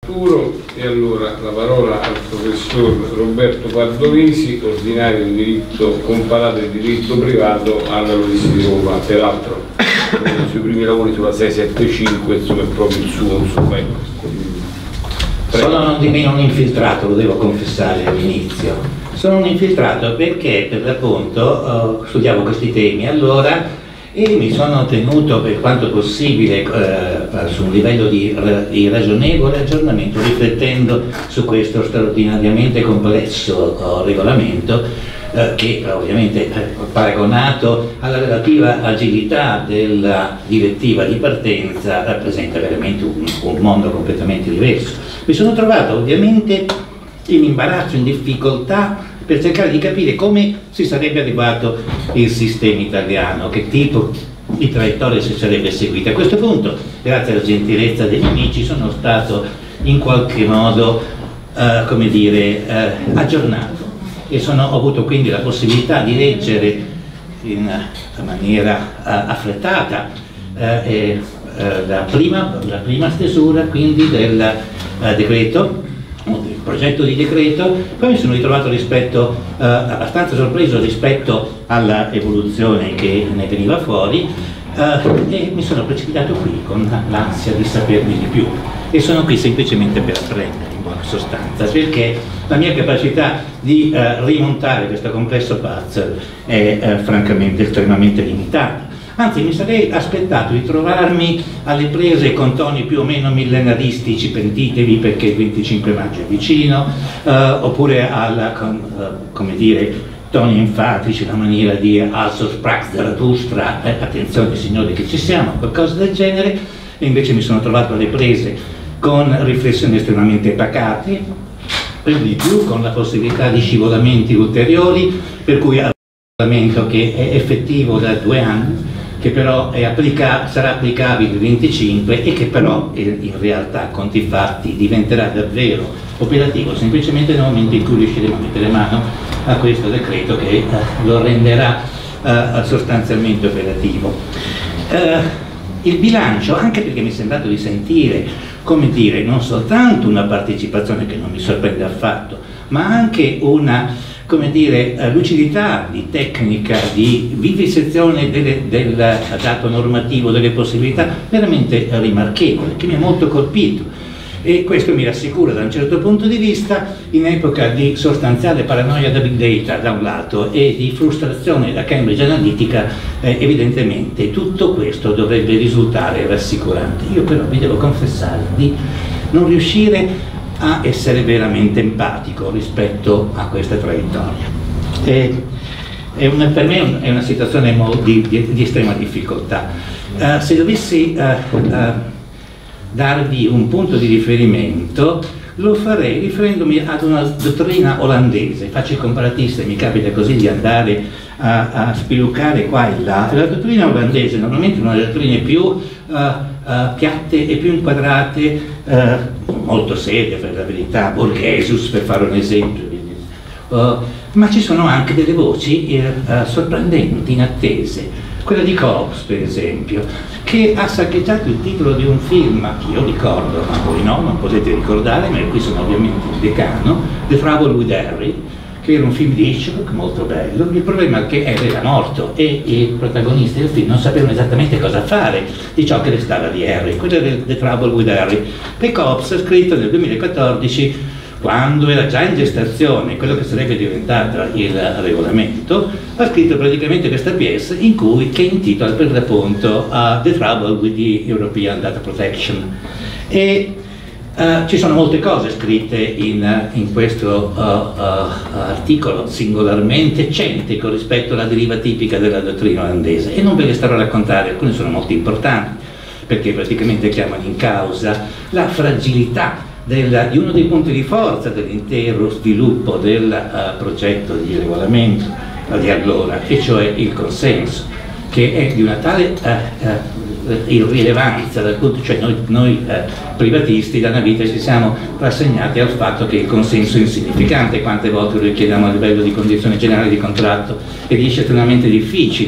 Arturo, e allora la parola al professor Roberto Pardolesi, ordinario di diritto comparato e diritto privato alla Luisi di Roma, peraltro sui primi lavori sulla 675, insomma è proprio il suo, insomma, ecco. Sono non di meno un infiltrato, lo devo confessare all'inizio. Sono un infiltrato perché per l'appunto studiavo questi temi allora e mi sono tenuto per quanto possibile su un livello di ragionevole aggiornamento, riflettendo su questo straordinariamente complesso regolamento che ovviamente paragonato alla relativa agilità della direttiva di partenza rappresenta veramente un mondo completamente diverso. Mi sono trovato ovviamente in imbarazzo, in difficoltà per cercare di capire come si sarebbe adeguato il sistema italiano, che tipo di traiettoria si sarebbe seguita. A questo punto, grazie alla gentilezza degli amici, sono stato in qualche modo, come dire, aggiornato e ho avuto quindi la possibilità di leggere in maniera affrettata la prima stesura quindi del decreto, del progetto di decreto. Poi mi sono ritrovato abbastanza sorpreso rispetto alla evoluzione che ne veniva fuori e mi sono precipitato qui con l'ansia di saperne di più e sono qui semplicemente per apprendere, in buona sostanza, perché la mia capacità di rimontare questo complesso puzzle è francamente estremamente limitata. Anzi, mi sarei aspettato di trovarmi alle prese con toni più o meno millenaristici, pentitevi perché il 25 maggio è vicino, oppure come dire, toni enfatici, una maniera di also sprach Zarathustra, attenzione signori che ci siamo, qualcosa del genere, e invece mi sono trovato alle prese con riflessioni estremamente pacate, per di più con la possibilità di scivolamenti ulteriori, per cui un regolamento che è effettivo da 2 anni, che però sarà applicabile il 25 e che però in realtà, a conti fatti, diventerà davvero operativo semplicemente nel momento in cui riusciremo a mettere mano a questo decreto che lo renderà sostanzialmente operativo. Il bilancio, anche perché mi è sembrato di sentire, come dire, non soltanto una partecipazione che non mi sorprende affatto, ma anche una, come dire, lucidità di tecnica, di vivisezione del dato normativo, delle possibilità veramente rimarchevole, che mi ha molto colpito. E questo mi rassicura da un certo punto di vista, in epoca di sostanziale paranoia da big data da un lato e di frustrazione da Cambridge Analytica, evidentemente tutto questo dovrebbe risultare rassicurante. Io però vi devo confessare di non riuscire a essere veramente empatico rispetto a questa traiettoria. Per me è una situazione di estrema difficoltà. Se dovessi darvi un punto di riferimento, lo farei riferendomi ad una dottrina olandese. Faccio il comparatista, mi capita così di andare a spiluccare qua e là. La dottrina olandese normalmente è una delle dottrine più piatte e più inquadrate, molto serie per la verità, Borghesus per fare un esempio, ma ci sono anche delle voci sorprendenti, inattese. Quella di Cobbs, per esempio, che ha saccheggiato il titolo di un film che io ricordo, ma voi no, non potete ricordare, ma qui sono ovviamente il decano, The Trouble with Harry, che era un film di Hitchcock molto bello. Il problema è che Harry era morto e i protagonisti del film non sapevano esattamente cosa fare di ciò che restava di Harry. Quello era The Trouble with Harry, che Cobbs ha scritto nel 2014, quando era già in gestazione quello che sarebbe diventato il regolamento. Ha scritto praticamente questa pièce che intitola per l'appunto The Trouble with the European Data Protection. E ci sono molte cose scritte in questo articolo singolarmente eccentrico rispetto alla deriva tipica della dottrina olandese, e non ve le starò a raccontare, alcune sono molto importanti perché praticamente chiamano in causa la fragilità di uno dei punti di forza dell'intero sviluppo del progetto di regolamento di allora, e cioè il consenso, che è di una tale irrilevanza, cioè noi privatisti da una vita ci siamo rassegnati al fatto che il consenso è insignificante, quante volte lo richiediamo a livello di condizione generale di contratto, e riesce estremamente difficile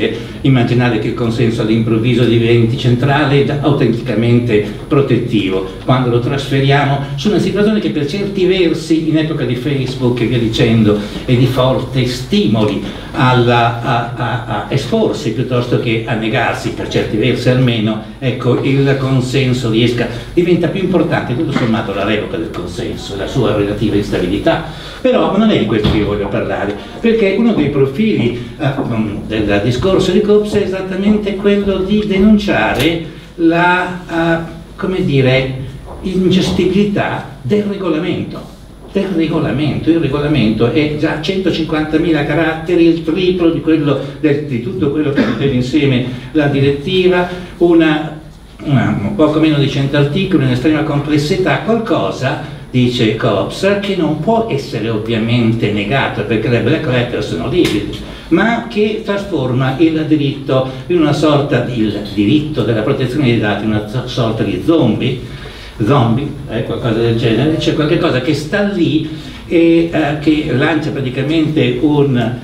immaginare che il consenso all'improvviso diventi centrale ed autenticamente protettivo quando lo trasferiamo su una situazione che per certi versi in epoca di Facebook e via dicendo è di forte stimoli a esporsi piuttosto che a negarsi, per certi versi almeno, ecco, il consenso diventa più importante tutto sommato la revoca del consenso, la sua relativa instabilità. Però non è di questo che io voglio parlare, perché uno dei profili del discorso di Copsa è esattamente quello di denunciare la, come dire, ingestibilità del regolamento. Il regolamento è già 150.000 caratteri, il triplo di tutto quello che metteva insieme la direttiva, poco meno di 100 articoli, un'estrema complessità, qualcosa, dice Copsa, che non può essere ovviamente negato perché le black letter sono liberi, ma che trasforma il diritto in una sorta di, il diritto della protezione dei dati in una sorta di zombie, qualcosa del genere, c'è qualcosa che sta lì e che lancia praticamente un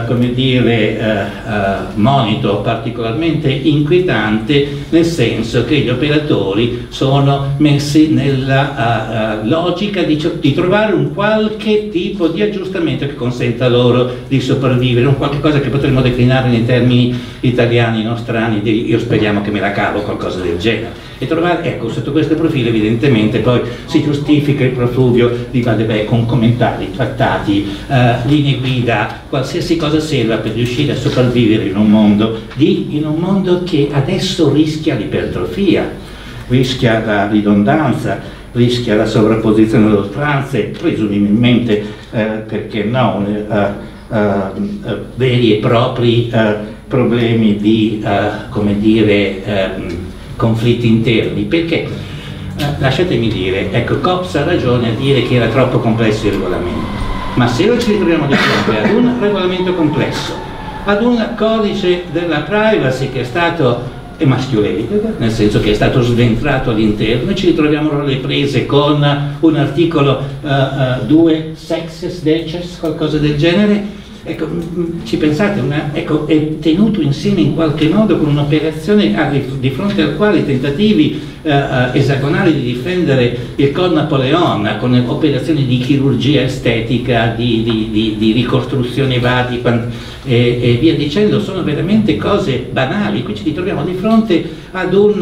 monito particolarmente inquietante, nel senso che gli operatori sono messi nella logica di trovare un qualche tipo di aggiustamento che consenta loro di sopravvivere, un qualche cosa che potremmo declinare nei termini italiani nostrani di io speriamo che me la cavo, qualcosa del genere. E trovare, ecco, sotto questo profilo evidentemente poi si giustifica il profluvio di Vadebè con commentari, trattati, linee guida, qualsiasi cosa serva per riuscire a sopravvivere in un mondo che adesso rischia l'ipertrofia, rischia la ridondanza, rischia la sovrapposizione delle oltranze, presumibilmente, perché no, veri e propri problemi di, conflitti interni, perché lasciatemi dire, ecco, Copsa ha ragione a dire che era troppo complesso il regolamento, ma se noi ci ritroviamo di fronte ad un regolamento complesso, ad un codice della privacy che è stato emasculated, nel senso che è stato sventrato all'interno, e ci ritroviamo alle prese con un articolo 2 sexes deces, qualcosa del genere. Ecco, ci pensate, è tenuto insieme in qualche modo con un'operazione di fronte al quale i tentativi esagonali di difendere il Code Napoleon, con operazioni di chirurgia estetica, di ricostruzione vari e via dicendo, sono veramente cose banali. Qui ci ritroviamo di fronte ad un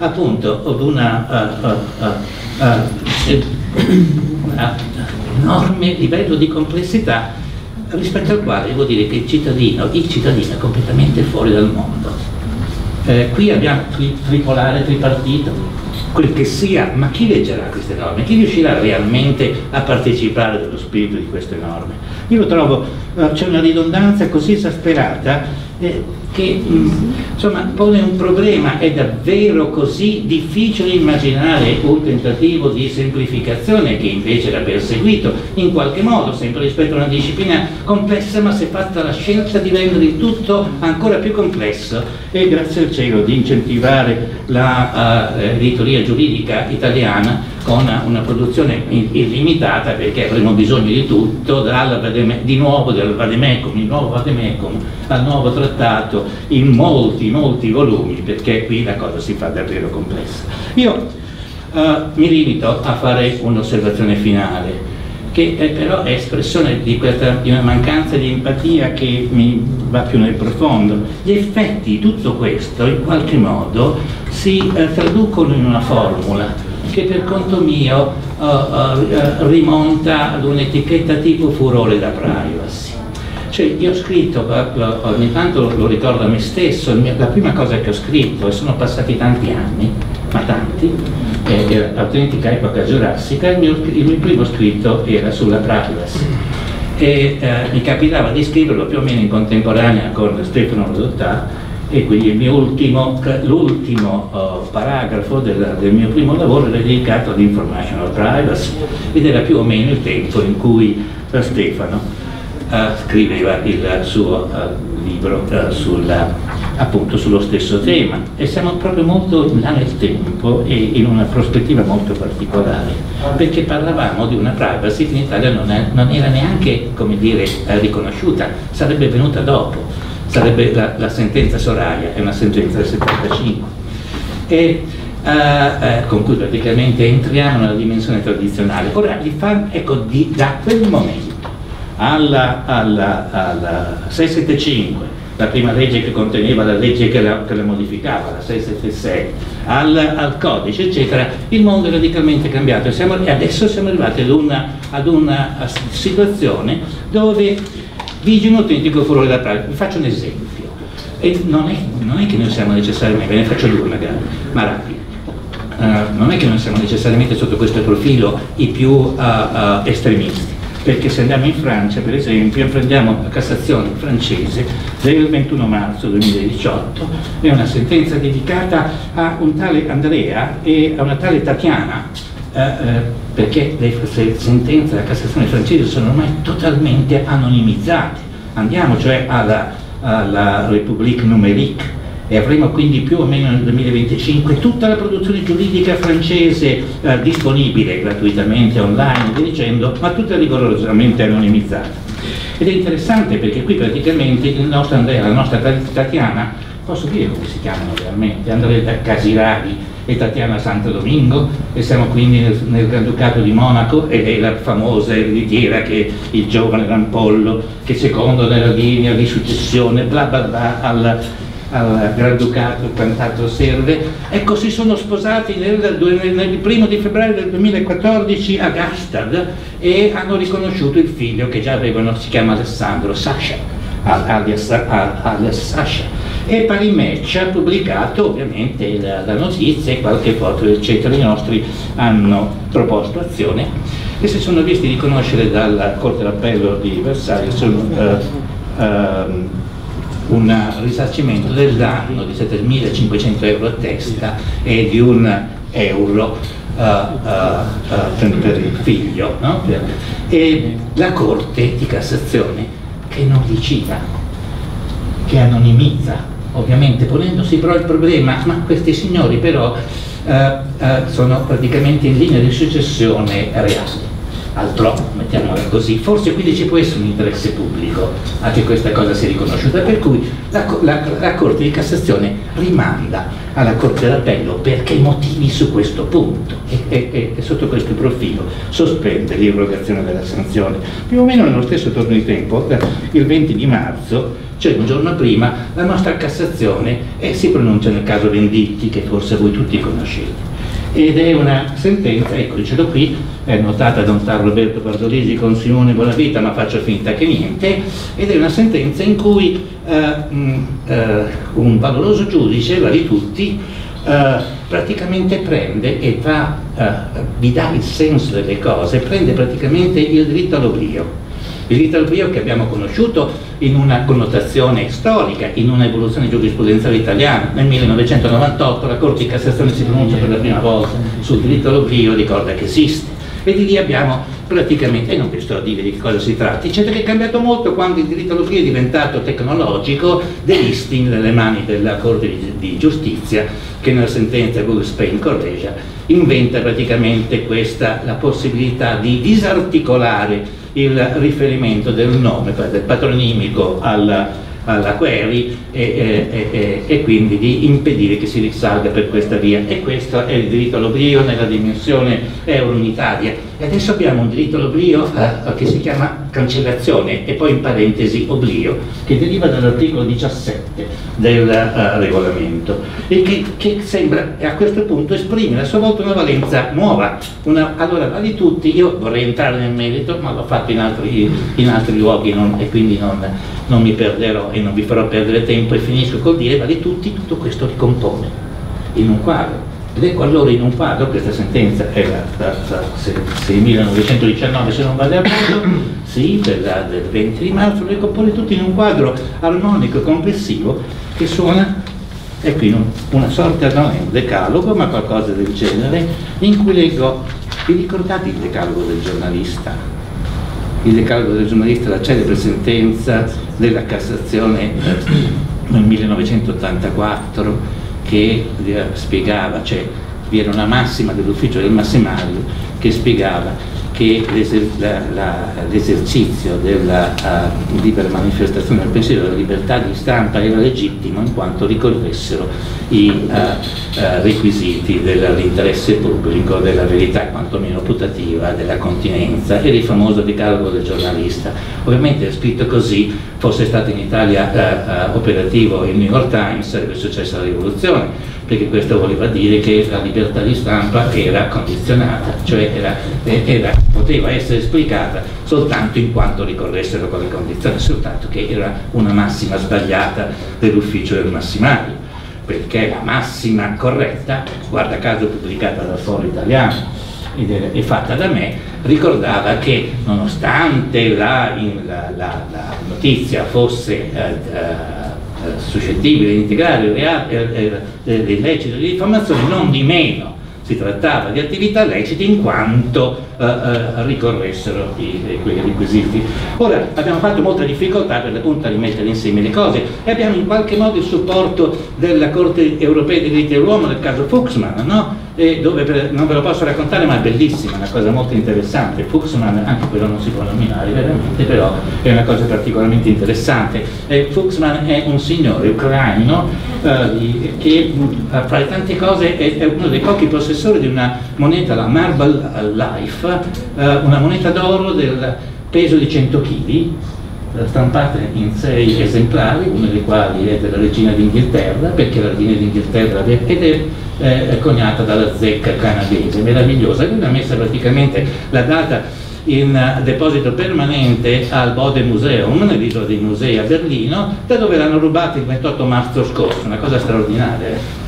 enorme livello di complessità rispetto al quale devo dire che il cittadino è completamente fuori dal mondo. Qui abbiamo tripolare, tripartito, quel che sia, ma chi leggerà queste norme? Chi riuscirà realmente a partecipare dello spirito di queste norme? Io lo trovo, c'è una ridondanza così esasperata che insomma pone un problema. È davvero così difficile immaginare un tentativo di semplificazione che invece era perseguito in qualche modo, sempre rispetto a una disciplina complessa, ma si è fatta la scelta di rendere il tutto ancora più complesso e grazie al cielo di incentivare l'editoria giuridica italiana con una produzione illimitata, perché avremo bisogno di tutto, di nuovo del vademecum, il nuovo vademecum al nuovo trattato in molti volumi, perché qui la cosa si fa davvero complessa. Io mi limito a fare un'osservazione finale, che però è espressione di una mancanza di empatia che mi va più nel profondo. Gli effetti di tutto questo in qualche modo si traducono in una formula che per conto mio rimonta ad un'etichetta tipo furore da privacy. Cioè, io ho scritto, ogni tanto lo ricordo a me stesso, la prima cosa che ho scritto, e sono passati tanti anni, ma tanti, autentica epoca giurassica, il mio primo scritto era sulla privacy. E mi capitava di scriverlo più o meno in contemporanea con Stefano Rodotà, e quindi l'ultimo paragrafo del mio primo lavoro era dedicato all'informational privacy ed era più o meno il tempo in cui Stefano scriveva il suo libro appunto sullo stesso tema, e siamo proprio molto là nel tempo e in una prospettiva molto particolare, perché parlavamo di una privacy che in Italia non era neanche, come dire, riconosciuta, sarebbe venuta dopo. sarebbe la sentenza Soraya, è una sentenza del 75, e con cui praticamente entriamo nella dimensione tradizionale. Ora, ecco, da quel momento alla 675, la prima legge che conteneva la legge che la modificava, la 676, al codice, eccetera, il mondo è radicalmente cambiato e adesso siamo arrivati ad una situazione dove vige un autentico furore da pratica. Vi faccio un esempio, e non è che noi siamo necessariamente, ve ne faccio due magari, ma rapidi. Non è che noi siamo necessariamente sotto questo profilo i più estremisti, perché se andiamo in Francia, per esempio, prendiamo la Cassazione francese del 21 marzo 2018, è una sentenza dedicata a un tale Andrea e a una tale Tatiana, perché le sentenze della Cassazione francese sono ormai totalmente anonimizzate. Andiamo cioè alla République numérique, e avremo quindi più o meno nel 2025 tutta la produzione giuridica francese disponibile gratuitamente online, via dicendo, ma tutta rigorosamente anonimizzata. Ed è interessante perché qui praticamente il nostro Andrea, la nostra Tatiana, posso dire come si chiamano realmente? Andrea Casiraghi e Tatiana Santo Domingo, e siamo quindi nel Granducato di Monaco, ed è la famosa ereditiera che il giovane Rampollo, che secondo nella linea di successione bla bla bla al Granducato quant'altro serve. Ecco, si sono sposati nel 1° di febbraio del 2014 a Gastad e hanno riconosciuto il figlio che già avevano, si chiama Alessandro, Sasha, alias Sasha, e pari match ha pubblicato ovviamente la notizia e qualche foto eccetera. I nostri hanno proposto azione e si sono visti riconoscere dalla Corte d'Appello di Versailles un risarcimento del danno di 7.500 euro a testa e di €1 per il figlio, no? E la Corte di Cassazione che non licita, che anonimizza, ovviamente ponendosi però il problema, ma questi signori però sono praticamente in linea di successione reale al trono, mettiamola così. Forse quindi ci può essere un interesse pubblico a che questa cosa sia riconosciuta, per cui la Corte di Cassazione rimanda alla Corte d'Appello perché motivi su questo punto e sotto questo profilo sospende l'irrogazione della sanzione. Più o meno nello stesso torno di tempo, il 20 di marzo, cioè un giorno prima, la nostra Cassazione si pronuncia nel caso Venditti, che forse voi tutti conoscete. Ed è una sentenza, ecco, dicelo qui, è notata da un tal Roberto Bardolisi con Simone Bonavita, ma faccio finta che niente, ed è una sentenza in cui un valoroso giudice, vari tutti, praticamente prende e vi dà il senso delle cose, prende praticamente il diritto all'oblio. Il diritto all'oblio che abbiamo conosciuto in una connotazione storica, in una evoluzione giurisprudenziale italiana. Nel 1998 la Corte di Cassazione si pronuncia per la prima volta sul diritto all'oblio, ricorda che esiste, e di lì abbiamo praticamente, e non vi sto a dire di che cosa si tratta, eccetera, che è cambiato molto quando il diritto all'oblio è diventato tecnologico, delisting nelle mani della Corte di Giustizia, che nella sentenza Google Spain Corregia inventa praticamente la possibilità di disarticolare il riferimento del nome, del patronimico alla query e quindi di impedire che si risalga per questa via. E questo è il diritto all'oblio nella dimensione euro-unitaria. E adesso abbiamo un diritto all'oblio che si chiama cancellazione e poi in parentesi oblio, che deriva dall'articolo 17 del regolamento e che sembra a questo punto esprime a sua volta una valenza nuova. Allora, vale tutti, io vorrei entrare nel merito, ma l'ho fatto in altri luoghi e quindi non mi perderò e non vi farò perdere tempo, e finisco col dire vale tutti, tutto questo ricompone in un quadro. Ed ecco allora in un quadro, questa sentenza è la 6.919 se non vado errato, sì, del 20 di marzo, le compone tutti in un quadro armonico e complessivo che suona, e qui una sorta, non è un decalogo ma qualcosa del genere, in cui leggo, vi ricordate il decalogo del giornalista? Il decalogo del giornalista, la celebre sentenza della Cassazione nel 1984 che spiegava, cioè vi era una massima dell'ufficio del massimario che spiegava che l'esercizio della libera manifestazione del pensiero, della libertà di stampa era legittimo in quanto ricorressero i requisiti dell'interesse pubblico, della verità quantomeno putativa, della continenza e del famoso decalogo del giornalista. Ovviamente scritto così, fosse stato in Italia operativo il New York Times, sarebbe successa la rivoluzione, perché questo voleva dire che la libertà di stampa era condizionata, cioè poteva essere esplicata soltanto in quanto ricorressero quelle condizioni, soltanto che era una massima sbagliata dell'ufficio del massimario, perché la massima corretta, guarda caso pubblicata dal Foro Italiano e fatta da me, ricordava che nonostante la notizia fosse suscettibile di integrare le illeciti di diffamazione, non di meno si trattava di attività lecite in quanto ricorressero quei requisiti. Ora abbiamo fatto molta difficoltà per l'appunto a rimettere insieme le cose e abbiamo in qualche modo il supporto della Corte Europea dei diritti dell'uomo nel caso Fuchsman, no? Dove non ve lo posso raccontare, ma è bellissima, una cosa molto interessante. Fuchsman, anche quello non si può nominare veramente, però è una cosa particolarmente interessante. Fuchsman è un signore ucraino che fra le tante cose è uno dei pochi possessori di una moneta, la Marble Life, una moneta d'oro del peso di 100 kg, stampata in 6 esemplari, uno dei quali è della regina d'Inghilterra, perché la regina d'Inghilterra ed è coniata dalla zecca canadese, meravigliosa. Lui ha messa praticamente la data in deposito permanente al Bode Museum, nell'isola dei musei a Berlino, da dove l'hanno rubato il 28 marzo scorso, una cosa straordinaria.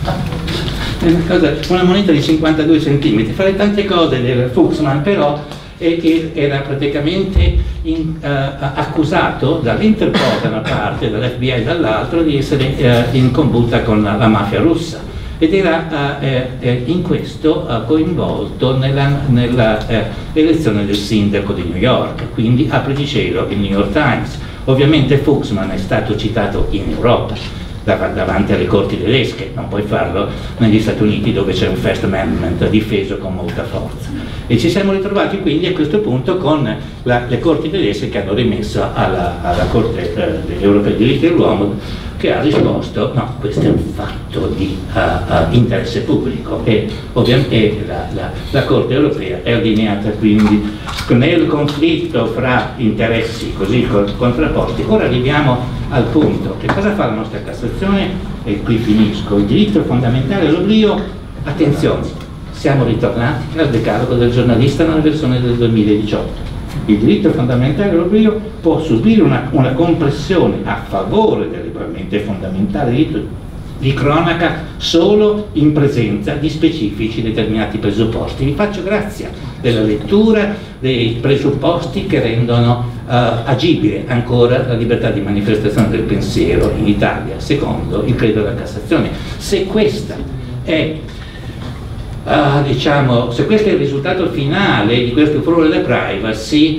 Una moneta di 52 centimetri, fra le tante cose del Fuchsman però era praticamente accusato dall'Interpol da una parte e dall'FBI dall'altra di essere in combutta con la mafia russa ed era in questo coinvolto nella elezione del sindaco di New York, quindi apre di cielo il New York Times. Ovviamente Fuchsman è stato citato in Europa davanti alle corti tedesche, non puoi farlo negli Stati Uniti dove c'è un First Amendment difeso con molta forza. E ci siamo ritrovati quindi a questo punto con le corti tedesche che hanno rimesso alla Corte Europea dei diritti dell'uomo, che ha risposto no, questo è un fatto di interesse pubblico e ovviamente la Corte Europea è allineata quindi nel conflitto fra interessi così contrapposti. Ora arriviamo al punto, che cosa fa la nostra Cassazione? E qui finisco. Il diritto fondamentale all'oblio, attenzione, siamo ritornati al decalogo del giornalista nella versione del 2018. Il diritto fondamentale all'oblio può subire una compressione a favore dell'ugualmente fondamentale diritto di cronaca solo in presenza di specifici determinati presupposti. Vi faccio grazia della lettura dei presupposti che rendono agibile ancora la libertà di manifestazione del pensiero in Italia, secondo il credo della Cassazione. Se questa è diciamo, se questo è il risultato finale di questo furore della privacy,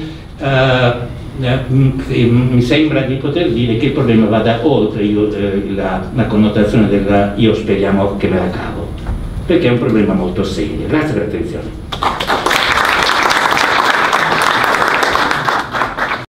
mi sembra di poter dire che il problema vada oltre la connotazione del io speriamo che me la cavo, perché è un problema molto serio. Grazie per l'attenzione.